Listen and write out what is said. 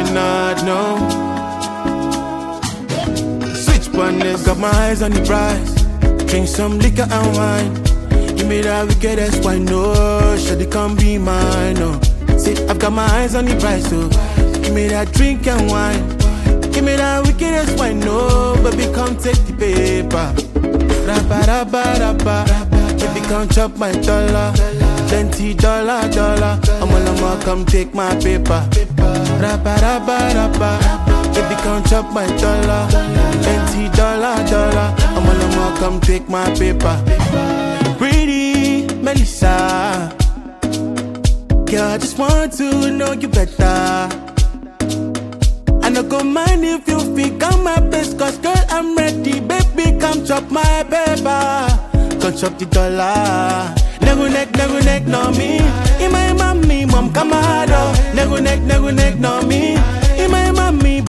not know. Switch partners, got my eyes on the prize. Drink some liquor and wine. Give me that wickedest wine, no. Shawty come be mine, no. See, I've got my eyes on the prize, so give me that drink and wine. Give me that wickedest wine, no. Baby, come take the paper. Rabba, rabba, rabba. Baby, come chop my dollar. $20, dollar. I'ma come take my paper. Rabba, rabba, rabba. Baby, come chop my dollar. $20, dollar. I'ma come take my paper. Pretty Melissa, girl, I just want to know you better. I no go mind if you think I'm my best, cause girl, I'm ready. Baby, come chop my paper. Come chop the dollar. Nego neck, no me. In my mommy, mom, come out. Nego neck, no me.